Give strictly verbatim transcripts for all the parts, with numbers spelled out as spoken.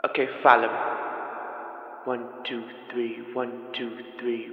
Okay, follow me. One, two, three, one, two, three.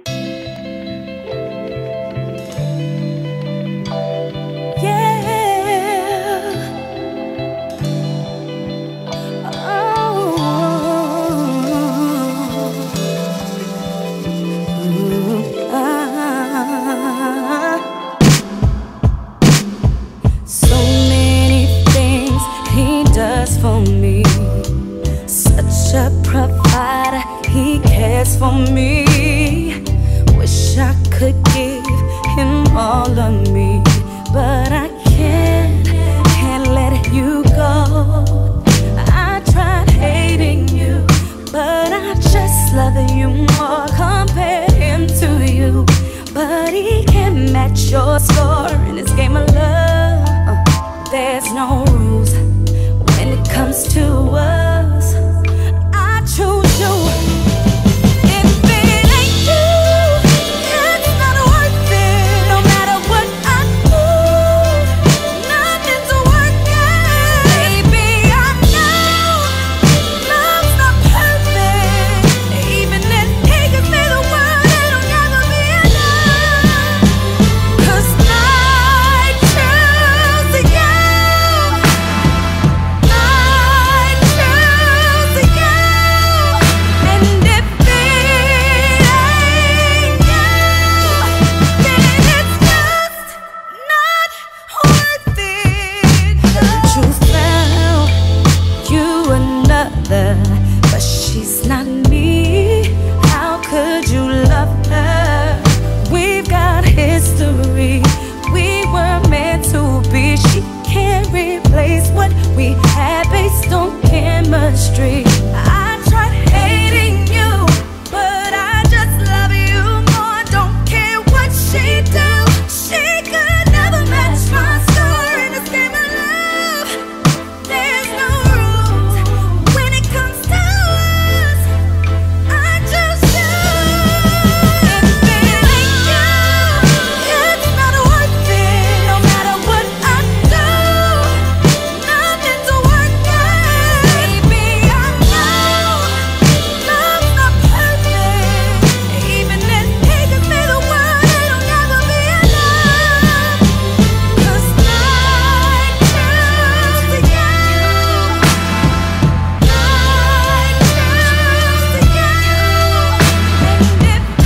So many things he does for me. Such a provider, he cares for me. Wish I could give him all of me, but I can't, can't let you go. I tried hating you, but I just love you more. Compare him to you, but he can't match your score in this game of love. uh, There's no rules when it comes to us. I choose you. If it ain't you, it's not worth it. No matter what I do, nothing's working. Baby, I know love's not perfect. Even if he could say the word, it'll never be enough. 'Cause I choose you. I choose you. And if it ain't you, then it's just not worth it. You found you another, but she's not me. How could you love her? We've got history. We were meant to be. She can't replace what we had based on chemistry. I tried hating you, but I just love you more. Don't care what she do. She could never match my score in this game of love. There's no rules when it comes to us. I choose you. If it ain't you, it's not worth it. No matter what I do, nothing's working. Baby, I know love's not perfect. Even if he could say the word, it'll never be enough. 'Cause I choose you. I choose you. And if it ain't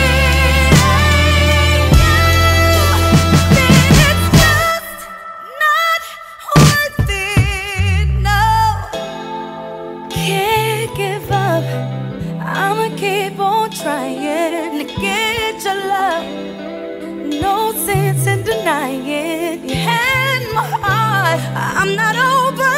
you, then it's just not worth it. No, can't give up. I'ma keep on trying to get your love. No sense in denying. You had my heart. I'm not over